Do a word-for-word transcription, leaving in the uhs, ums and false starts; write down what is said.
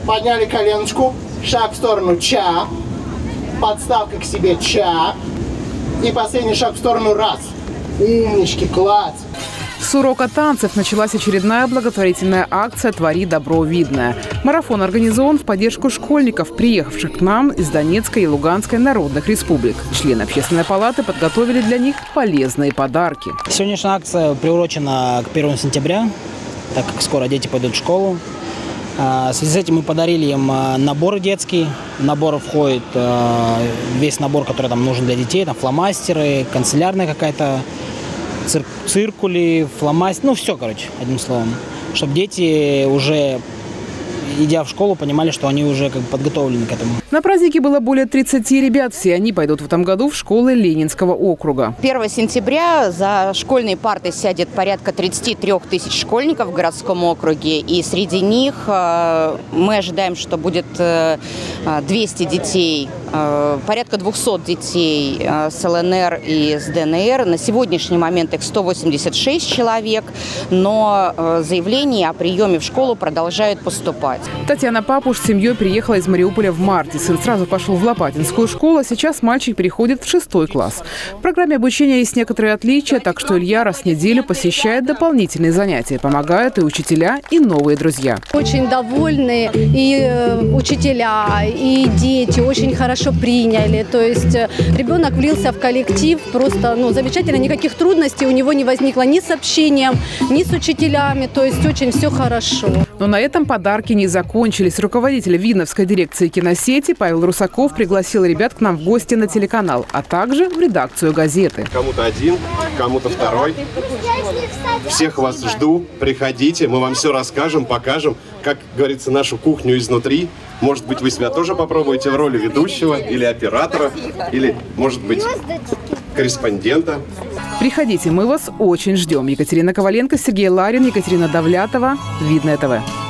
Подняли коленочку, шаг в сторону ча, подставка к себе ча. И последний шаг в сторону раз. Умнички, класс. С урока танцев началась очередная благотворительная акция «Твори добро, видное». Марафон организован в поддержку школьников, приехавших к нам из Донецкой и Луганской народных республик. Члены общественной палаты подготовили для них полезные подарки. Сегодняшняя акция приурочена к первому сентября, так как скоро дети пойдут в школу. В связи с этим мы подарили им набор детский. В набор входит весь набор, который там нужен для детей. Там фломастеры, канцелярная какая-то, цир циркули, фломастер. Ну, все, короче, одним словом. Чтобы дети уже, идя в школу, понимали, что они уже как бы подготовлены к этому. На празднике было более тридцати ребят. Все они пойдут в этом году в школы Ленинского округа. первого сентября за школьные парты сядет порядка тридцати трёх тысяч школьников в городском округе. И среди них мы ожидаем, что будет двести детей, порядка двухсот детей с ЛНР и с ДНР. На сегодняшний момент их сто восемьдесят шесть человек, но заявления о приеме в школу продолжают поступать. Татьяна Папуш с семьей приехала из Мариуполя в марте. Сын сразу пошел в Лопатинскую школу, а сейчас мальчик переходит в шестой класс. В программе обучения есть некоторые отличия, так что Илья раз в неделю посещает дополнительные занятия. Помогают и учителя, и новые друзья. Очень довольны и учителя, и дети очень хорошо приняли. То есть ребенок влился в коллектив просто ну, замечательно, никаких трудностей у него не возникло ни с общением, ни с учителями. То есть очень все хорошо. Но на этом подарки не закончились. Руководитель Видновской дирекции киносети Павел Русаков пригласил ребят к нам в гости на телеканал, а также в редакцию газеты. Кому-то один, кому-то второй. Всех вас жду. Приходите, мы вам все расскажем, покажем, как говорится, нашу кухню изнутри. Может быть, вы себя тоже попробуете в роли ведущего или оператора, или, может быть, корреспондента. Приходите, мы вас очень ждем. Екатерина Коваленко, Сергей Ларин, Екатерина Давлятова. Видное ТВ.